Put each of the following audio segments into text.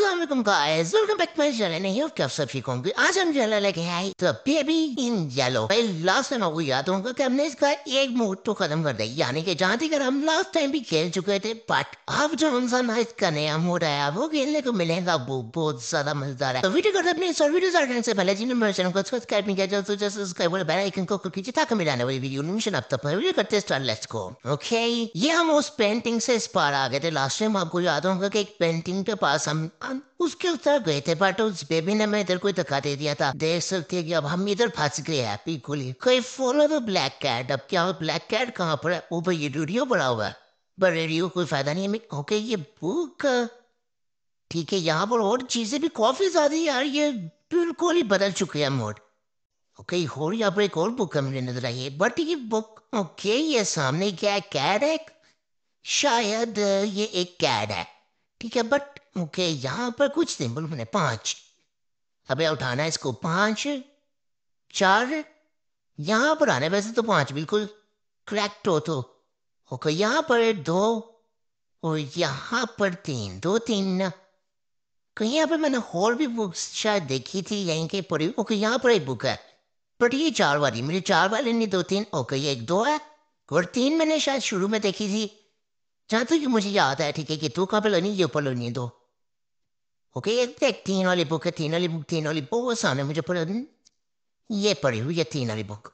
Assalamualaikum guys, welcome back to my channel and I hope कि आप सब ठीक होंगे। आज हम चैनल लेके आए द बेबी इन येलो। भाई लास्ट टाइम आपको याद होगा कि हमने इसका एक मोड तो खत्म कर दिया, यानी कि जहाँ तक हम लास्ट टाइम भी खेल चुके थे, बट अब जो इंसान इसका नया मोड आया वो खेलने को मिलेगा, वो बहुत ज्यादा मजेदार है। तो वीडियो करते अपने इस वीडियो स्टार्ट करने से पहले जिन्होंने मेरे चैनल को सब्सक्राइब नहीं किया तो जस्ट सब्सक्राइब और बेल आइकन को क्लिक कीजिए ताकि मेरे आने वाली वीडियो नोटिफिकेशन आप तक वीडियो करते स्टार्ट। Let's go. ओके, ये हम उस पेंटिंग से इस पार आ गए थे। लास्ट टाइम आपको याद होगा कि एक पेंटिंग के पास हम उसके उतर गए थे, बट उस बेबी ने मैं इधर कोई धक्का दे दिया था। देख सकते हैं कि अब हम इधर फंस गए हैं बिल्कुल ही। कोई फॉलो द ब्लैक कैट। अब क्या ब्लैक कैट कहाँ पर है? ऊपर ये रेडियो पड़ा हुआ है, पर रेडियो कोई फायदा नहीं है। ओके, ये बुक ठीक है। यहाँ पर और चीजें भी काफी ज्यादा यार, ये बिल्कुल ही बदल चुके हैं मोड। ओके, और यहाँ पर एक और बुक हमें नजर आई है, बट ये बुक ओके, ये सामने क्या है? कैट है शायद, ये एक कैट है ठीक है। बट ओके, यहाँ पर कुछ सिंबल बने 5। अबे उठाना है इसको। 5 4 यहाँ पर आने वैसे तो 5 बिल्कुल करेक्ट हो तो। ओके, यहाँ पर 2 और यहाँ पर 3, 2 3 ना। कहीं यहाँ पर मैंने और भी बुक्स शायद देखी थी यहीं के पढ़ी। ओके, यहाँ पर एक बुक है, बट ये 4 वाली, मेरी 4 वाली नहीं 2 3। ओके, ये 1 2 है और 3 मैंने शायद शुरू में देखी थी जहाँ तक कि मुझे याद है। ठीक है कि 2 कहाँ पे लेनी, ये ऊपर लेनी है 2। ओके, ये देख 3 वाली बुक है, 3 वाली बुक, 3 वाली बहुत सामने मुझे पढ़ ये पढ़ी हुई है 3 वाली बुक।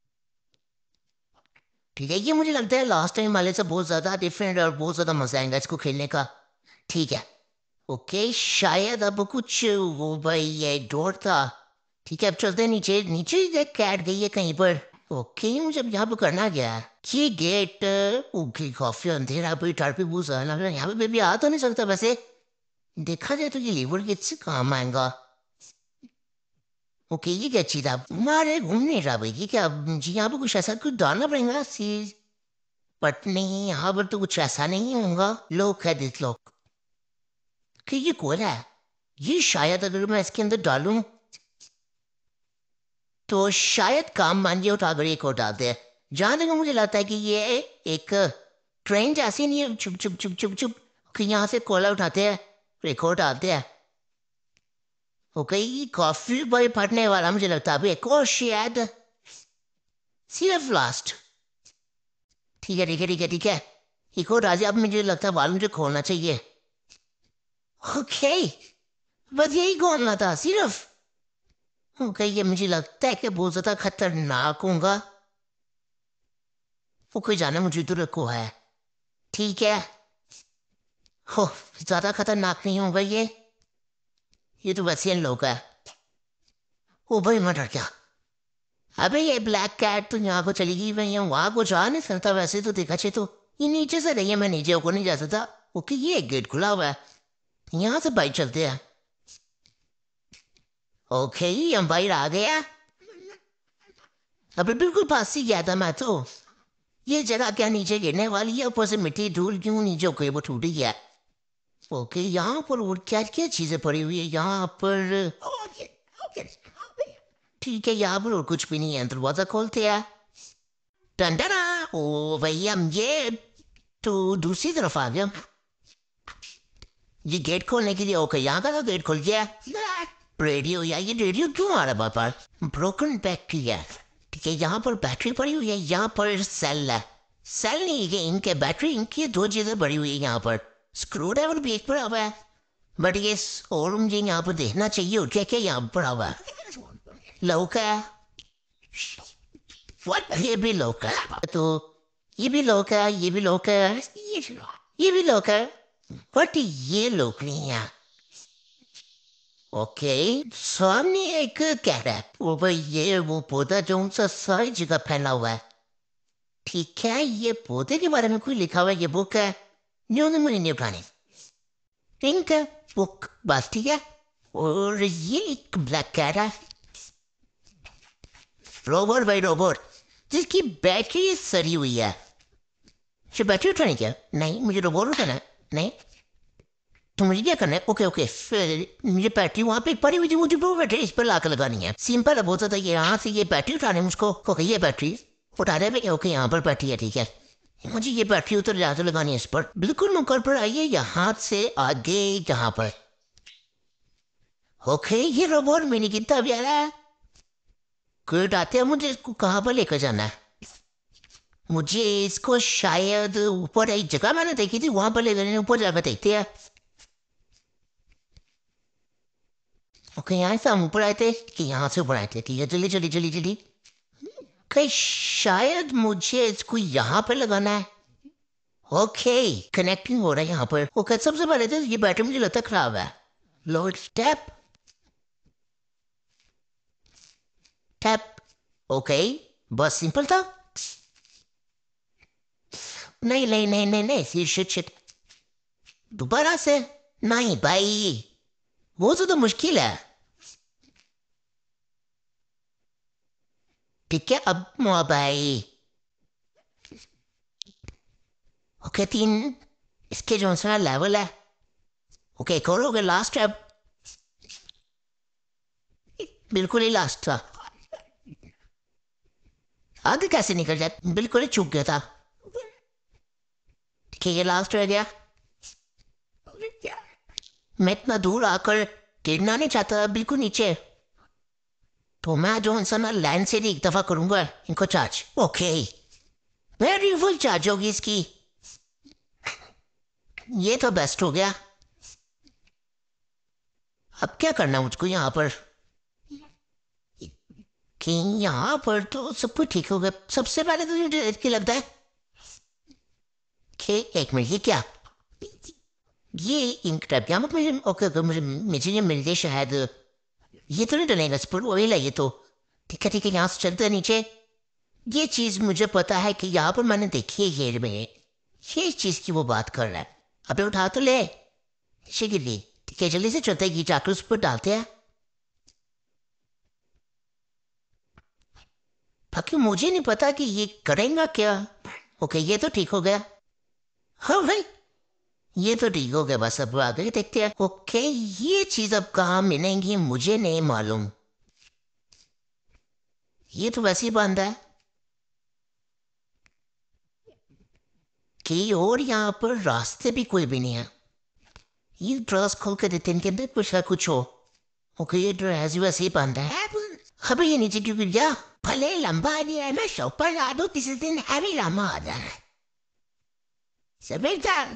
ठीक है, ये मुझे लगता है लास्ट टाइम वाले से बहुत ज़्यादा डिफरेंट और बहुत ज़्यादा मजा आएगा इसको खेलने का। ठीक है, ओके, शायद अब कुछ वो भाई ये डोर था। ठीक है, अब चलते हैं नीचे। नीचे एक कैट गई है कहीं पर। ओके, मुझे अब यहाँ पे करना क्या है? ये गेट ओके, काफी अंधेरा भी, टार पे बहुत ज्यादा लग रहा है। यहाँ पे बेबी आ तो नहीं सकता वैसे, देखा जाए तो ये लीवर गेट से काम आएगा। ओके, ये क्या चीज आप मारे घूम नहीं रहा भाई, ये क्या जी? यहाँ पे कुछ ऐसा कुछ डालना पड़ेगा चीज, बट नहीं, यहाँ पर तो कुछ ऐसा नहीं होगा। लोग है दिस लोग कि ये कौन है? ये शायद अगर मैं इसके अंदर डालूं तो शायद काम मान जाए, उठा कर एक और डालते हैं। जहाँ तक मुझे लगता है कि ये एक ट्रेन जैसी नहीं है, चुप चुप चुप चुप चुप कि यहाँ से कोला उठाते हैं फिर एक और डालते हैं। ओके, ये काफी बड़ी फटने वाला मुझे लगता है। अभी एक और शायद सिर्फ लास्ट। ठीक है ठीक है ठीक है ठीक है, एक और राजा। अब मुझे लगता है वाल मुझे खोलना चाहिए। ओके, बस यही खोलना था सिर्फ। ओके, ये मुझे लगता है कि बहुत ज्यादा खतरनाक होगा। वो कोई जाने मुझे तो रखो है। ठीक है, हो ज्यादा खतरनाक नहीं होगा ये तो वैसे इन लोग है। ओ भाई मैं डर गया। अबे ये ब्लैक कैट तो यहाँ को चली गई, मैं यहाँ वहां को जा नहीं सकता वैसे तो देखा चाहिए तो। ये नीचे से रही है, मैं नीचे ऊपर नहीं जा सकता। ओके, ये गेट खुला हुआ है, यहाँ से बाइक चलते हैं। ओके, हम बाहर आ गया। अबे बिल्कुल पास ही गया था मैं तो। ये जगह क्या नीचे गिरने वाली है? ऊपर से मिट्टी धूल क्यों नीचे कोई वो टूटी गया। ओके, यहाँ पर और क्या क्या चीजें पड़ी हुई है यहाँ पर? ठीक है, यहाँ पर और कुछ भी नहीं है। दरवाजा खोलते हैं। टंडरा, ओ भैया ये तो दूसरी तरफ आ गया। ये गेट खोलने के लिए ओके, यहाँ का तो गेट खुल गया। रेडियो, यार ये रेडियो क्यों आ रहा है बार बार? ब्रोकन बैटरी है। ठीक है, यहाँ पर बैटरी पड़ी हुई है, यहाँ पर सेल है। सेल नहीं है इनके, बैटरी इनकी 2 चीजें पड़ी हुई है यहाँ पर। स्क्रू ड्राइवर भी एक पड़ा हुआ है, बट ये और मुझे यहाँ पर देखना चाहिए और क्या क्या यहाँ पर पड़ा हुआ है। लौका, व्हाट? ये भी लौका तो, ये भी लौका, ये भी लौका, ये भी लौका, बट ये लोग नहीं है। ओके, सामने एक कैट है। वो भाई ये वो पौधा जो उनसे सारी जगह फैला हुआ है। ठीक है, ये पौधे के बारे में कोई लिखा हुआ है, ये बुक है, न्यू मुझे नहीं उठानी। पिंक है बुक, बस ठीक है। और ये एक ब्लैक कैट है, रोबोट भाई रोबोट, जिसकी बैटरी सड़ी हुई है। बैटरी उठानी क्या? नहीं, मुझे रोबोट उठाना है। नहीं तो मुझे क्या करना है? ओके ओके, फिर मुझे बैटरी वहाँ पे पड़ी हुई थी, मुझे वो बैटरी इस पर लाकर लगानी है। सिंपल है बहुत ज़्यादा। यहाँ से ये बैटरी उठाने मुझको। ओके, ये बैटरी उठाने पे ओके, यहाँ पर बैटरी है। ठीक है, मुझे ये बैटरी उतर जाकर लगानी है इस पर। बिल्कुल मुकर पर आइए, यहाँ से आगे यहाँ पर। ओके ये रोबोट मिनी कितना प्यारा है। गुड आते हैं, मुझे इसको कहाँ पर लेकर जाना है? मुझे इसको शायद ऊपर एक जगह मैंने देखी थी, वहां पर ले जाने, ऊपर जाकर देखते हैं। ओके यहाँ से हम ऊपर आए थे कि यहाँ से ऊपर आए थे? ठीक है जल्दी जल्दी जल्दी जल्दी। कहीं शायद मुझे इसको यहाँ पर लगाना है। ओके कनेक्टिंग हो रहा है यहाँ पर। ओके सबसे पहले तो ये बैटरी मुझे लगता है खराब है। Load step tap. ओके बस सिंपल था। नहीं नहीं नहीं नहीं नहीं फिर शिट शिट दोबारा से। नहीं भाई वो तो मुश्किल है। ठीक है अब भाई। ओके 3 इसके जो सा लेवल है। ओके करोगे लास्ट है। बिल्कुल ही लास्ट था। आगे कैसे निकल जाए, बिल्कुल ही चूक गया था। ठीक है ये लास्ट रह गया। मैं इतना दूर आकर गिरना नहीं चाहता बिल्कुल नीचे, तो मैं जो इंसान लाइन से एक दफा करूंगा इनको charge. Okay very full charge होगी इसकी। ये तो बेस्ट हो गया। अब क्या करना मुझको यहाँ पर? कि यहाँ पर तो सब कुछ ठीक हो गया। सबसे पहले तो मुझे इसकी लगता है कि एक मिनट ये क्या, ये इंक टाइप क्या मुझे? ओके ओके मुझे ये मिल गई शायद। ये तो नहीं डलेगा स्पून वही लगे तो। ठीक है यहाँ से चलते हैं नीचे। ये चीज मुझे पता है कि यहाँ पर मैंने देखी है ये में, ये चीज की वो बात कर रहा है। अबे उठा तो ले शिगिली। ठीक है जल्दी से चलते हैं, ये जाकर उस पर डालते हैं। बाकी मुझे नहीं पता कि ये करेगा क्या। ओके ये तो ठीक हो गया। हाँ भाई ये तो ठीक हो गया, बस अब आगे देखते हैं। ओके ये चीज अब कहाँ मिलेंगी मुझे नहीं मालूम। ये तो वैसे ही बंद है कि, और यहाँ पर रास्ते भी कोई भी नहीं है। ये ड्रेस खोल कर देते इनके अंदर कुछ है कुछ हो। ओके ये ड्रेस वैसे ही बंद है। अबे ये नीचे क्यों गिर गया? भले लंबा नहीं है, मैं शॉप पर ला दूँ किसी दिन हैवी लंबा आ जाए। सभी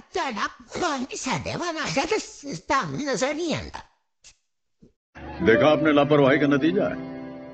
नजर नहीं आता। देखा आपने लापरवाही का नतीजा है।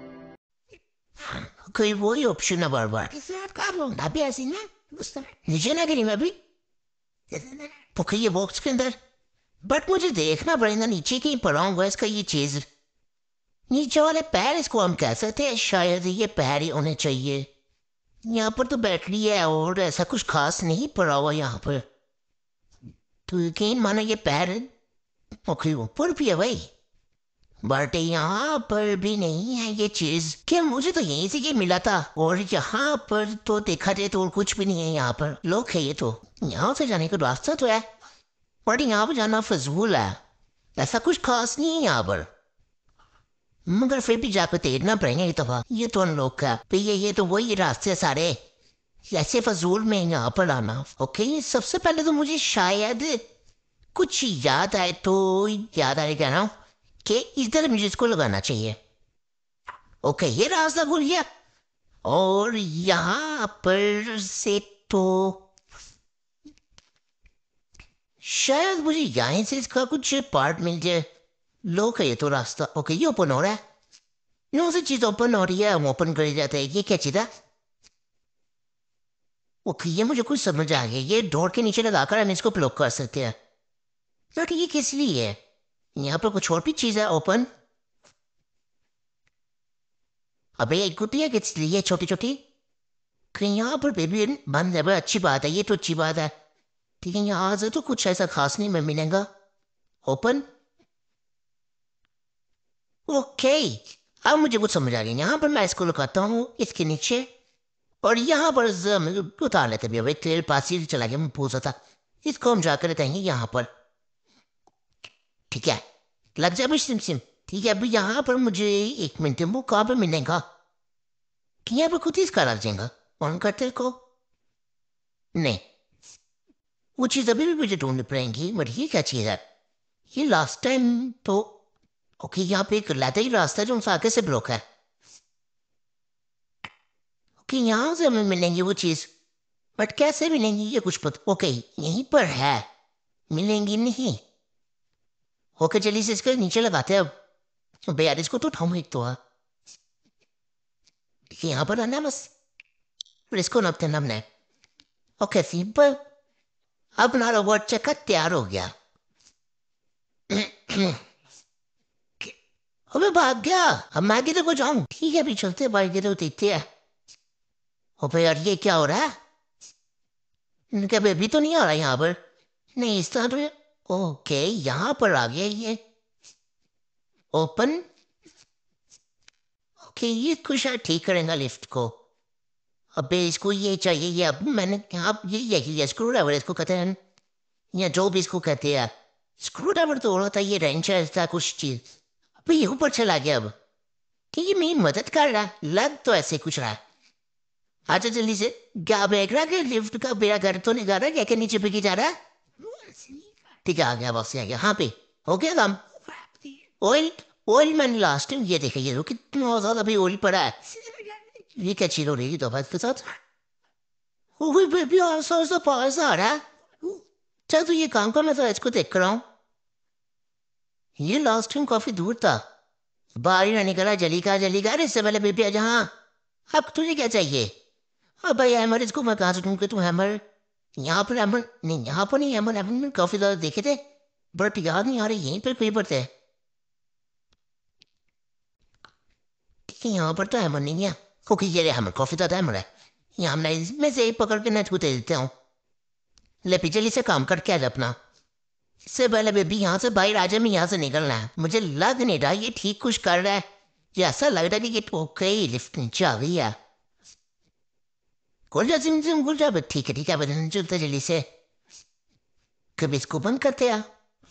कोई वही ऑप्शन है बार बार। अभी ऐसी ना नीचे ना गिरी मैं अभी पुखे ये बॉक्स के अंदर। बट मुझे देखना पड़ेगा नीचे कहीं पड़ा हुआ इसका ये चीज। नीचे वाले पैर इसको हम कह सकते हैं, शायद ये पैर ही होने चाहिए। यहाँ पर तो बैटरी है और ऐसा कुछ खास नहीं पड़ा हुआ यहाँ पर, तो यकीन मानो ये पैर ओके ऊपर भी है भाई, बट यहाँ पर भी नहीं है ये चीज। क्या मुझे तो यहीं से ये मिला था, और यहाँ पर तो देखा जाए तो और कुछ भी नहीं है। यहाँ पर लोग है ये तो, यहाँ से जाने का रास्ता तो है बट यहाँ पर जाना फजूल है, ऐसा कुछ खास नहीं है यहाँ पर। मगर फिर भी जाकर तैरना पड़ेगा ये दफा। ये तो उन लोग का भैया, ये तो वही रास्ते सारे ऐसे फजूल में यहाँ पर आना। ओके सबसे पहले तो मुझे शायद कुछ याद आए, तो याद आए कह रहा हूँ कि इधर मुझे इसको लगाना चाहिए। ओके ये रास्ता भूल गया, और यहाँ पर से तो शायद मुझे यहाँ से इसका कुछ पार्ट मिल जाए। लोग है ये तो रास्ता। ओके ये ओपन हो रहा है, यूं से चीज ओपन हो रही है, हम ओपन कर जाते हैं। ये क्या चीज है? ओके ये मुझे कुछ समझ आ गया, ये डोर के नीचे लगाकर हम इसको ब्लॉक कर सकते हैं। बट ये किस लिए है? यहाँ पर कुछ और भी चीज है ओपन। अबे एक कुत्ती है किस लिए छोटी छोटी? कहीं यहाँ पर बेबी बंद है, अच्छी बात है, ये तो अच्छी बात है। ठीक है यहाँ से तो कुछ ऐसा खास नहीं मैं मिलेगा। ओपन ओके अब मुझे कुछ समझ आ गया। यहाँ पर मैं इसको लगाता हूँ इसके नीचे, और यहाँ पर उतार लेते भी। तेल पास ही चला गया, मैं पूछा था। इसको हम जाकर रहेंगे यहाँ पर। ठीक है लग जाए भाई सिम सिम। ठीक है अभी यहाँ पर मुझे एक मिनट वो कहाँ पर मिलेगा कि यहाँ पर खुद ही इसका लग जाएगा ऑन करते को। नहीं वो चीज़ अभी भी मुझे ढूंढनी पड़ेगी, बट ये क्या चीज़ है? ये लास्ट टाइम तो ओके यहाँ पे एक लातेरी रास्ता है जो उनसे आगे से ब्लॉक है। ओके यहाँ से हमें मिलेंगी वो चीज़, बट कैसे मिलेंगी ये कुछ पता। ओके यहीं पर है, मिलेंगी नहीं। ओके चलिए इसे इसके नीचे लगाते हैं अब। बे यार इसको तो उठाऊं एक तो देखिए यहाँ पर आना है बस, फिर इसको नपते नमने। ओके सिंपल, अब ना रोबोट चक्का तैयार हो गया। अबे भाग गया, अब मैं किधर को जाऊं। ठीक है अभी चलते भाई किधर देखते हैं। अबे यार ये क्या हो रहा है, इनका बेबी तो नहीं आ रहा यहाँ पर। नहीं इस तरह तो। ओके यहाँ पर आ गया ये, ओपन। ओके ये कुछ शायद ठीक करेगा लिफ्ट को। अबे इसको ये चाहिए, ये अब मैंने अब ये स्क्रू ड्राइवर इसको कहते हैं, या जो भी इसको कहते हैं। स्क्रू ड्राइवर तो होता ये रेंच है ऐसा कुछ चीज। अबे ये ऊपर चला गया अब, कि ये मेरी मदद कर रहा है, लग तो ऐसे कुछ रहा है। अच्छा जल्दी से क्या बैग रहा है लिफ्ट का, मेरा घर तो नहीं जा रहा, क्या क्या नीचे बिकी जा रहा है। ठीक है आ गया बॉस, आ गया। हाँ पे हो गया काम। ऑयल, ऑयल मैंने लास्ट टाइम ये देखा, ये देखो कितना ज्यादा भी ऑयल पड़ा है। ये क्या चीज हो रही है तो के साथ। ओए बेबी आसा आसा पास आ रहा है। चल तू ये काम कर, मैं तो इसको देख कर रहा हूँ। ये लास्ट टाइम काफी दूर था, बाहर ही ना निकला। जली का इससे पहले बेबी आ जहाँ। अब तुझे क्या चाहिए। अब भाई हैमर इसको मैं कहाँ से ढूंढ के, तू हैमर यहाँ पर, हैमर नहीं यहाँ पर नहीं, हैमर हैमर में काफी ज्यादा देखे थे बट याद नहीं आ रही, यहीं पर कहीं पर थे। ठीक है यहाँ पर तो हैमर नहीं है, क्योंकि ये रहे हैमर, काफी ज्यादा हैमर है। यहाँ मैं इसमें से एक पकड़ के नेट को दे देता हूँ। ले पिछली से काम करके आ जा अपना। इससे पहले बेबी यहाँ से बाहर आ जा, मैं यहाँ से निकलना है। मुझे लग नहीं रहा ये ठीक कुछ कर रहा है, ये ऐसा लग रहा है कि ये ठोक ही लिफ्ट नीचे आ गई है। खुल जा सिम सिम खुल जा। ठीक है बदन चलते जल्दी से, कभी इसको बंद करते हैं।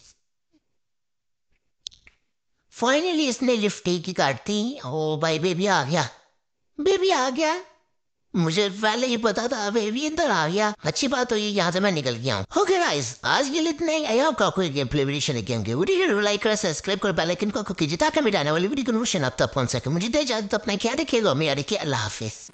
फाइनली इसने लिफ्ट की काट दी। ओ भाई बेबी आ गया, बेबी आ गया। मुझे पहले ही पता था बेबी इधर आ गया। अच्छी बात तो ये यहाँ से मैं निकल गया हूँ। ओके गाइस आज के लिए इतना ही। आई होप आपको game play video game video like कर सब्सक्राइब कर बेल आइकन को कीजिए ताकि मेरे आने वाली वीडियो को नोटिफिकेशन आप तक पहुंच सके। मुझे दे इजाजत, अपना ख्याल रखिएगा। मैं अल्लाह हाफिज।